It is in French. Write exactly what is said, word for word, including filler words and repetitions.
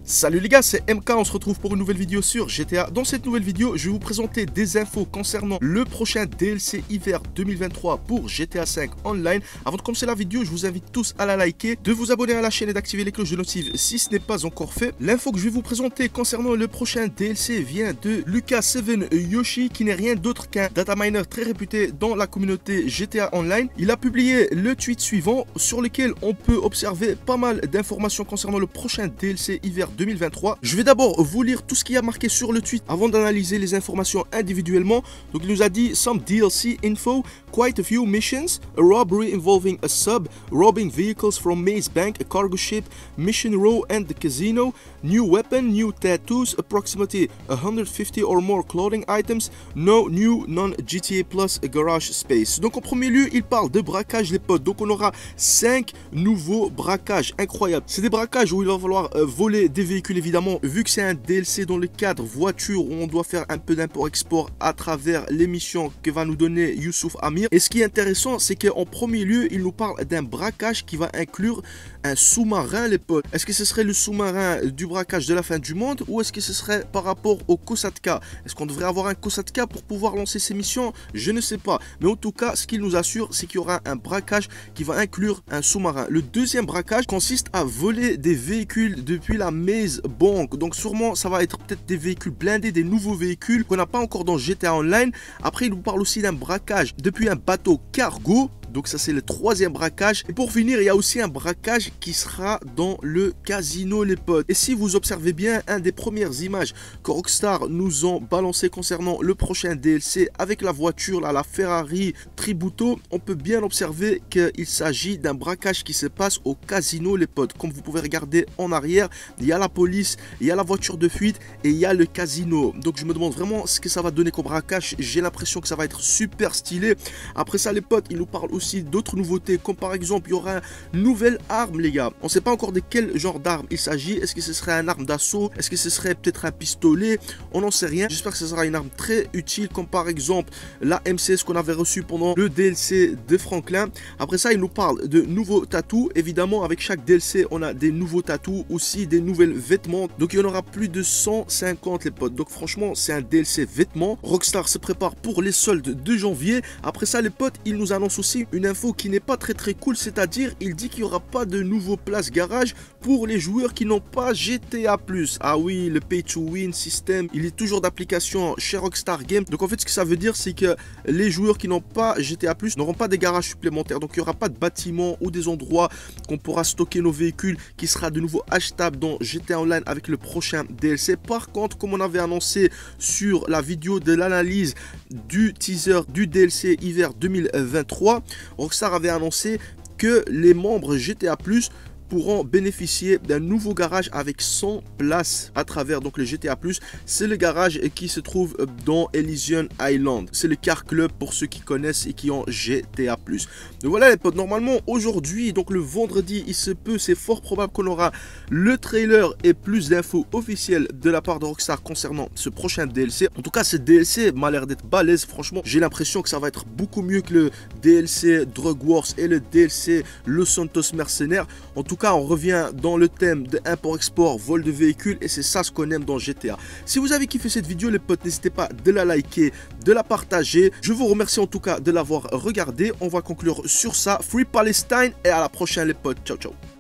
Salut les gars, c'est M K, on se retrouve pour une nouvelle vidéo sur G T A. Dans cette nouvelle vidéo, je vais vous présenter des infos concernant le prochain D L C hiver deux mille vingt-trois pour G T A cinq Online. Avant de commencer la vidéo, je vous invite tous à la liker, de vous abonner à la chaîne et d'activer les cloches de notif si ce n'est pas encore fait. L'info que je vais vous présenter concernant le prochain D L C vient de Lucas sept Yoshi, qui n'est rien d'autre qu'un data miner très réputé dans la communauté G T A Online. Il a publié le tweet suivant sur lequel on peut observer pas mal d'informations concernant le prochain D L C hiver deux mille vingt-trois. Je vais d'abord vous lire tout ce qui a marqué sur le tweet avant d'analyser les informations individuellement. Donc il nous a dit some D L C info, quite a few missions, a robbery involving a sub, robbing vehicles from Maze Bank, a cargo ship, mission row and the casino, new weapon, new tattoos, approximately one hundred fifty or more clothing items, no new non-G T A Plus garage space. Donc en premier lieu, il parle de braquage les potes. Donc on aura cinq nouveaux braquages incroyables. C'est des braquages où il va falloir euh, voler des véhicules évidemment, vu que c'est un D L C dans le cadre voiture où on doit faire un peu d'import-export à travers les missions que va nous donner Youssouf Amir. Et ce qui est intéressant, c'est qu'en premier lieu, il nous parle d'un braquage qui va inclure un sous-marin les potes. Est-ce que ce serait le sous-marin du braquage de la fin du monde ou est-ce que ce serait par rapport au Kosatka? Est-ce qu'on devrait avoir un Kosatka pour pouvoir lancer ces missions? Je ne sais pas. Mais en tout cas, ce qu'il nous assure, c'est qu'il y aura un braquage qui va inclure un sous-marin. Le deuxième braquage consiste à voler des véhicules depuis la Maze Bank. Donc sûrement ça va être peut-être des véhicules blindés, des nouveaux véhicules qu'on n'a pas encore dans G T A Online. Après il nous parle aussi d'un braquage depuis un bateau cargo. Donc ça c'est le troisième braquage. Et pour finir, il y a aussi un braquage qui sera dans le casino les potes. Et si vous observez bien, un des premières images que Rockstar nous ont balancé concernant le prochain D L C avec la voiture là, la Ferrari Tributo, on peut bien observer qu'il s'agit d'un braquage qui se passe au casino les potes. Comme vous pouvez regarder en arrière, il y a la police, il y a la voiture de fuite et il y a le casino. Donc je me demande vraiment ce que ça va donner comme braquage. J'ai l'impression que ça va être super stylé. Après ça les potes, il nous parle aussi d'autres nouveautés, comme par exemple il y aura une nouvelle arme les gars. On ne sait pas encore de quel genre d'arme il s'agit. Est-ce que ce serait un arme d'assaut? Est-ce que ce serait peut-être un pistolet? On n'en sait rien. J'espère que ce sera une arme très utile, comme par exemple la M C S qu'on avait reçue pendant le D L C de Franklin. Après ça il nous parle de nouveaux tatous. Évidemment avec chaque D L C on a des nouveaux tatous, aussi des nouvelles vêtements. Donc il y en aura plus de cent cinquante les potes. Donc franchement c'est un D L C vêtements. Rockstar se prépare pour les soldes de janvier. Après ça les potes, il nous annonce aussi une info qui n'est pas très très cool, c'est-à-dire il dit qu'il n'y aura pas de nouveau place garage pour les joueurs qui n'ont pas G T A plus. Ah oui, le pay to win système, il est toujours d'application chez Rockstar Games. Donc en fait ce que ça veut dire, c'est que les joueurs qui n'ont pas G T A plus n'auront pas des garages supplémentaires. Donc il n'y aura pas de bâtiments ou des endroits qu'on pourra stocker nos véhicules qui sera de nouveau achetable dans G T A Online avec le prochain D L C. Par contre, comme on avait annoncé sur la vidéo de l'analyse du teaser du D L C hiver deux mille vingt-trois, Rockstar avait annoncé que les membres G T A plus pourront bénéficier d'un nouveau garage avec cent places à travers donc le G T A plus. C'est le garage qui se trouve dans Elysian Island. C'est le car club pour ceux qui connaissent et qui ont G T A plus. Donc voilà les potes, normalement aujourd'hui, donc le vendredi, il se peut, c'est fort probable qu'on aura le trailer et plus d'infos officielles de la part de Rockstar concernant ce prochain D L C. En tout cas, ce D L C m'a l'air d'être balèze. Franchement, j'ai l'impression que ça va être beaucoup mieux que le D L C Drug Wars et le D L C Los Santos Mercenaires. En tout cas, on revient dans le thème de import-export, vol de véhicules, et c'est ça ce qu'on aime dans G T A. Si vous avez kiffé cette vidéo les potes, n'hésitez pas de la liker, de la partager. Je vous remercie en tout cas de l'avoir regardé. On va conclure sur ça. Free Palestine et à la prochaine les potes. Ciao ciao.